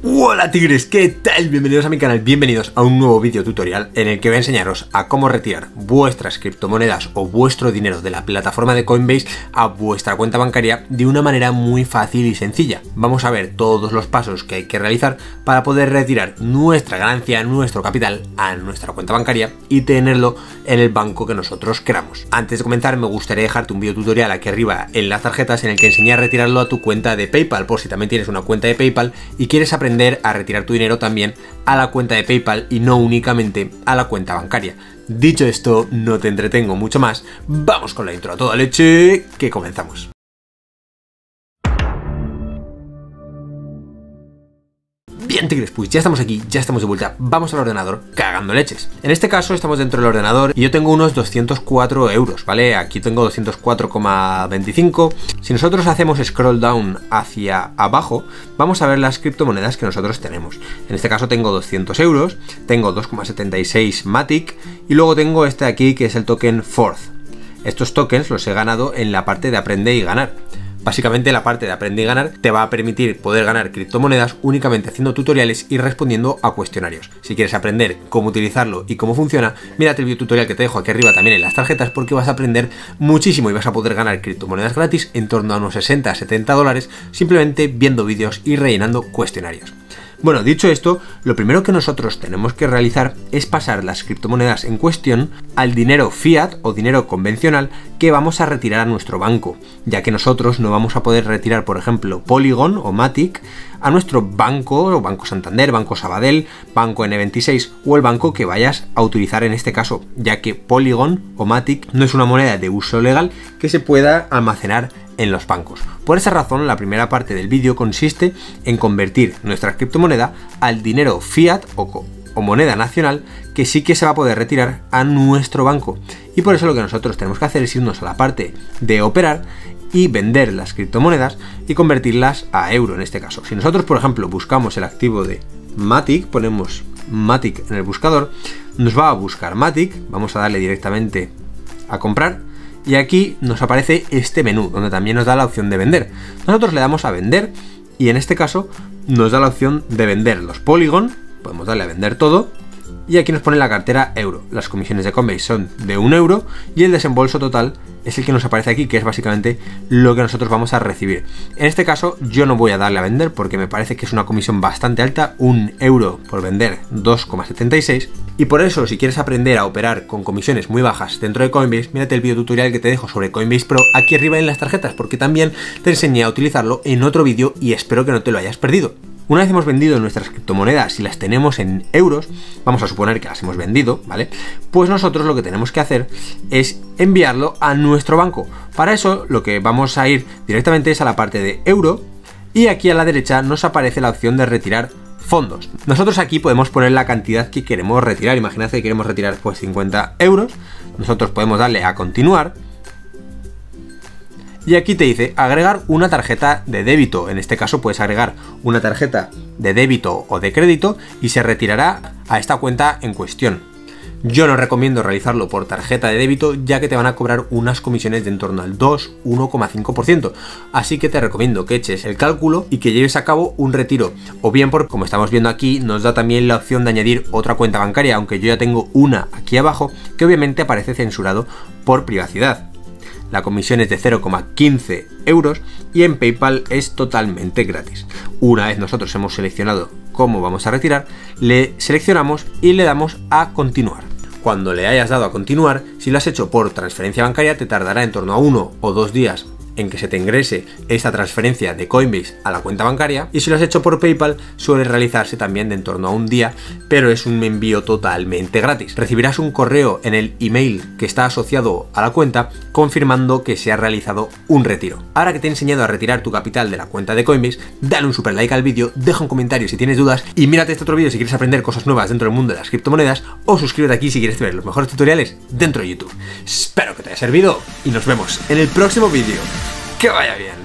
Hola tigres, ¿qué tal? Bienvenidos a mi canal, bienvenidos a un nuevo vídeo tutorial en el que voy a enseñaros a cómo retirar vuestras criptomonedas o vuestro dinero de la plataforma de Coinbase a vuestra cuenta bancaria de una manera muy fácil y sencilla. Vamos a ver todos los pasos que hay que realizar para poder retirar nuestra ganancia, nuestro capital a nuestra cuenta bancaria y tenerlo en el banco que nosotros queramos. Antes de comenzar me gustaría dejarte un vídeo tutorial aquí arriba en las tarjetas en el que enseñé a retirarlo a tu cuenta de PayPal, por si también tienes una cuenta de PayPal y quieres aprender a retirar tu dinero también a la cuenta de PayPal y no únicamente a la cuenta bancaria. Dicho esto, no te entretengo mucho más, vamos con la intro a toda leche, que comenzamos. Bien tigres, pues ya estamos aquí, ya estamos de vuelta, vamos al ordenador cagando leches. En este caso estamos dentro del ordenador y yo tengo unos 204 euros, ¿vale? Aquí tengo 204,25. Si nosotros hacemos scroll down hacia abajo, vamos a ver las criptomonedas que nosotros tenemos. En este caso tengo 200 euros, tengo 2,76 Matic y luego tengo este de aquí que es el token Forth. Estos tokens los he ganado en la parte de aprender y ganar. Básicamente la parte de aprender y ganar te va a permitir poder ganar criptomonedas únicamente haciendo tutoriales y respondiendo a cuestionarios. Si quieres aprender cómo utilizarlo y cómo funciona, mírate el video tutorial que te dejo aquí arriba también en las tarjetas porque vas a aprender muchísimo y vas a poder ganar criptomonedas gratis en torno a unos 60 a 70 dólares simplemente viendo vídeos y rellenando cuestionarios. Bueno, dicho esto, lo primero que nosotros tenemos que realizar es pasar las criptomonedas en cuestión al dinero fiat o dinero convencional que vamos a retirar a nuestro banco, ya que nosotros no vamos a poder retirar, por ejemplo, Polygon o Matic a nuestro banco, o Banco Santander, Banco Sabadell, Banco N26 o el banco que vayas a utilizar en este caso, ya que Polygon o Matic no es una moneda de uso legal que se pueda almacenar en los bancos. Por esa razón, la primera parte del vídeo consiste en convertir nuestra criptomoneda al dinero fiat o moneda nacional que sí que se va a poder retirar a nuestro banco. Y por eso lo que nosotros tenemos que hacer es irnos a la parte de operar y vender las criptomonedas y convertirlas a euro en este caso. Si nosotros, por ejemplo, buscamos el activo de Matic, ponemos Matic en el buscador, nos va a buscar Matic, vamos a darle directamente a comprar. Y aquí nos aparece este menú, donde también nos da la opción de vender. Nosotros le damos a vender y en este caso nos da la opción de vender los Polygon, podemos darle a vender todo. Y aquí nos pone la cartera euro. Las comisiones de Coinbase son de 1 euro y el desembolso total es el que nos aparece aquí, que es básicamente lo que nosotros vamos a recibir. En este caso yo no voy a darle a vender porque me parece que es una comisión bastante alta, 1 euro por vender 2,76. Y por eso, si quieres aprender a operar con comisiones muy bajas dentro de Coinbase, mírate el video tutorial que te dejo sobre Coinbase Pro aquí arriba en las tarjetas, porque también te enseñé a utilizarlo en otro vídeo y espero que no te lo hayas perdido. Una vez hemos vendido nuestras criptomonedas y las tenemos en euros, vamos a suponer que las hemos vendido, ¿vale? Pues nosotros lo que tenemos que hacer es enviarlo a nuestro banco. Para eso lo que vamos a ir directamente es a la parte de euro y aquí a la derecha nos aparece la opción de retirar fondos. Nosotros aquí podemos poner la cantidad que queremos retirar. Imaginad que queremos retirar pues 50 euros. Nosotros podemos darle a continuar. Y aquí te dice agregar una tarjeta de débito. En este caso puedes agregar una tarjeta de débito o de crédito y se retirará a esta cuenta en cuestión. Yo no recomiendo realizarlo por tarjeta de débito ya que te van a cobrar unas comisiones de en torno al 2-1,5%. Así que te recomiendo que eches el cálculo y que lleves a cabo un retiro. O bien porque, como estamos viendo aquí, nos da también la opción de añadir otra cuenta bancaria, aunque yo ya tengo una aquí abajo que obviamente aparece censurado por privacidad. La comisión es de 0,15 euros y en PayPal es totalmente gratis. Una vez nosotros hemos seleccionado cómo vamos a retirar, le seleccionamos y le damos a continuar. Cuando le hayas dado a continuar, si lo has hecho por transferencia bancaria, te tardará en torno a 1 o 2 días en que se te ingrese esta transferencia de Coinbase a la cuenta bancaria, y si lo has hecho por PayPal suele realizarse también de en torno a un día, pero es un envío totalmente gratis. Recibirás un correo en el email que está asociado a la cuenta confirmando que se ha realizado un retiro. Ahora que te he enseñado a retirar tu capital de la cuenta de Coinbase, dale un super like al vídeo, deja un comentario si tienes dudas y mírate este otro vídeo si quieres aprender cosas nuevas dentro del mundo de las criptomonedas, o suscríbete aquí si quieres ver los mejores tutoriales dentro de YouTube. Espero que te haya servido y nos vemos en el próximo vídeo. ¡Que vaya bien!